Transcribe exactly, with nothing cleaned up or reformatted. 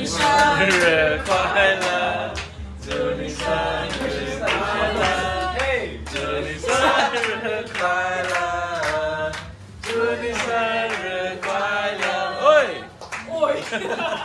生日快乐，祝你生日快乐，祝你生日快乐，祝你生日快乐，喂喂。